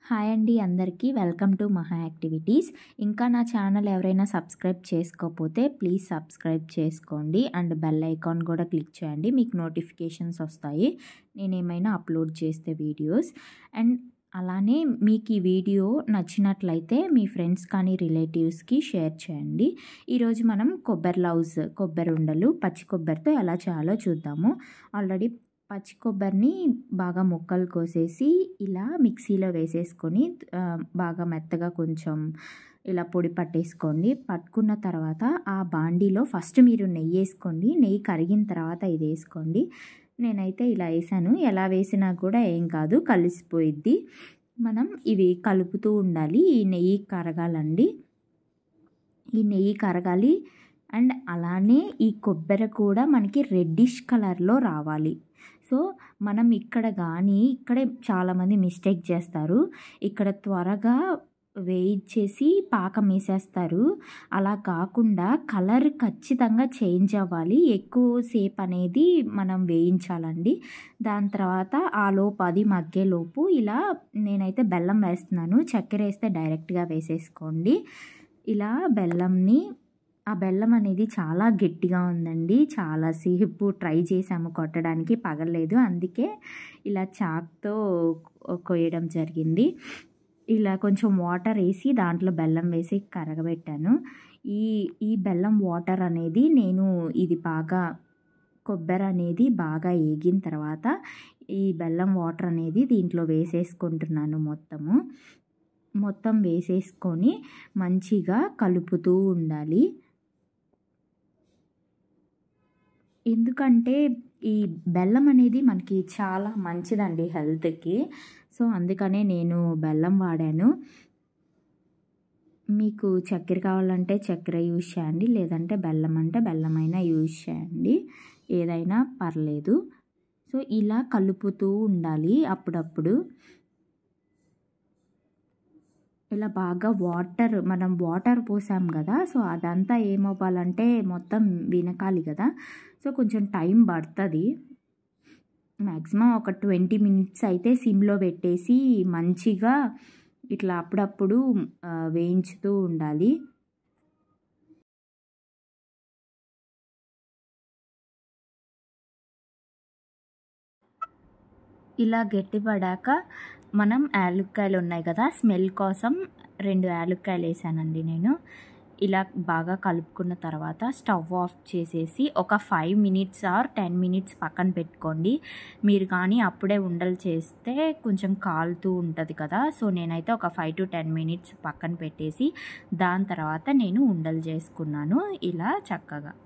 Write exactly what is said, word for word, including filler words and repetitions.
Hi అండి అందరికీ welcome to మహా యాక్టివిటీస్. ఇంకా నా ఛానల్ ఎవరైనా సబ్స్క్రైబ్ చేసుకోకపోతే ప్లీజ్ సబ్స్క్రైబ్ చేసుకోండి అండ్ బెల్ ఐకాన్ కూడా క్లిక్ చేయండి. మీకు నోటిఫికేషన్స్ వస్తాయి నేను ఏమైనా అప్లోడ్ చేస్తే వీడియోస్. అండ్ అలానే మీకు ఈ వీడియో నచ్చినట్లయితే మీ ఫ్రెండ్స్ కానీ రిలేటివ్స్కి షేర్ చేయండి. ఈరోజు మనం కొబ్బరి లౌజ్ కొబ్బరి ఉండలు పచ్చి కొబ్బరితో ఎలా చేయాలో చూద్దాము. ఆల్రెడీ పచ్చి కొబ్బరిని బాగా ముక్కలు కోసేసి ఇలా మిక్సీలో వేసేసుకొని బాగా మెత్తగా కొంచెం ఇలా పొడి పట్టేసుకోండి. పట్టుకున్న తర్వాత ఆ బాండీలో ఫస్ట్ మీరు నెయ్యి వేసుకోండి. నెయ్యి కరిగిన తర్వాత ఇది వేసుకోండి. నేనైతే ఇలా వేసాను. ఎలా వేసినా కూడా ఏం కాదు, కలిసిపోయిద్ది. మనం ఇవి కలుపుతూ ఉండాలి. ఈ నెయ్యి కరగాలండి. ఈ నెయ్యి కరగాలి అండ్ అలానే ఈ కొబ్బరి కూడా మనకి రెడ్డిష్ కలర్లో రావాలి. సో మనం ఇక్కడ కానీ ఇక్కడే చాలామంది మిస్టేక్ చేస్తారు. ఇక్కడ త్వరగా వేయించేసి పాకం వేసేస్తారు. అలా కాకుండా కలర్ ఖచ్చితంగా చేంజ్ అవ్వాలి. ఎక్కువసేపు అనేది మనం వేయించాలండి. దాని తర్వాత ఆ లోపు అది మగ్గేలోపు ఇలా నేనైతే బెల్లం వేస్తున్నాను. చక్కెర వేస్తే డైరెక్ట్గా వేసేసుకోండి. ఇలా బెల్లంని ఆ బెల్లం అనేది చాలా గట్టిగా ఉందండి. చాలాసేపు ట్రై చేసాము కొట్టడానికి, పగలేదు. అందుకే ఇలా చాక్తో కొయ్యడం జరిగింది. ఇలా కొంచెం వాటర్ వేసి దాంట్లో బెల్లం వేసి కరగబెట్టాను. ఈ ఈ బెల్లం వాటర్ అనేది నేను ఇది బాగా కొబ్బరి అనేది బాగా ఏగిన తర్వాత ఈ బెల్లం వాటర్ అనేది దీంట్లో వేసేసుకుంటున్నాను. మొత్తము మొత్తం వేసేసుకొని మంచిగా కలుపుతూ ఉండాలి. ఎందుకంటే ఈ బెల్లం అనేది మనకి చాలా మంచిదండి హెల్త్కి. సో అందుకనే నేను బెల్లం వాడాను. మీకు చక్కెర కావాలంటే చక్కెర యూజ్ చేయండి, లేదంటే బెల్లం అంటే బెల్లం అయినా యూజ్ చేయండి, ఏదైనా పర్లేదు. సో ఇలా కలుపుతూ ఉండాలి అప్పుడప్పుడు. ఇలా బాగా వాటర్ మనం వాటర్ పోసాం కదా, సో అదంతా ఏమవ్వాలంటే మొత్తం వినకాలి కదా. సో కొంచెం టైం పడుతుంది. మ్యాక్సిమం ఒక ట్వంటీ మినిట్స్ అయితే సిమ్లో పెట్టేసి మంచిగా ఇట్లా అప్పుడప్పుడు వేయించుతూ ఉండాలి. ఇలా గట్టిపడాక మనం యాలక్కాయలు ఉన్నాయి కదా, స్మెల్ కోసం రెండు యాలక్కాయలు వేసానండి నేను. ఇలా బాగా కలుపుకున్న తర్వాత స్టవ్ ఆఫ్ చేసేసి ఒక five minutes or ten minutes పక్కన పెట్టుకోండి. మీరు కానీ అప్పుడే ఉండలు చేస్తే కొంచెం కాలుతూ ఉంటుంది కదా. సో నేనైతే ఒక ఫైవ్ టు టెన్ మినిట్స్ పక్కన పెట్టేసి దాని తర్వాత నేను ఉండలు చేసుకున్నాను ఇలా చక్కగా.